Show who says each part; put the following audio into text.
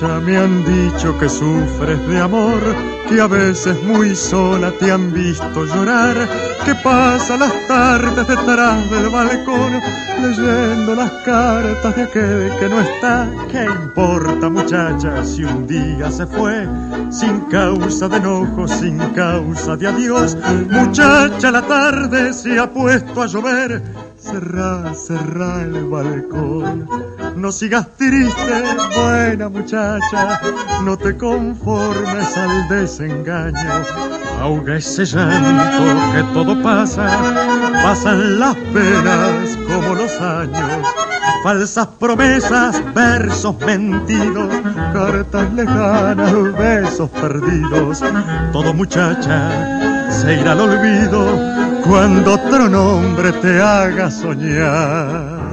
Speaker 1: muchacha, me han dicho que sufres de amor, que a veces muy sola te han visto llorar, que pasa las tardes detrás del balcón leyendo las cartas de aquel que no está. ¿Qué importa, muchacha, si un día se fue sin causa de enojo, sin causa de adiós? Muchacha, la tarde se ha puesto a llover, cerrá el balcón. No sigas triste, buena muchacha, no te conformes al desengaño. Ahoga ese llanto que todo pasa, pasan las penas como los años. Falsas promesas, versos mentidos, cartas lejanas, besos perdidos. Todo, muchacha, se irá al olvido cuando otro nombre te haga soñar.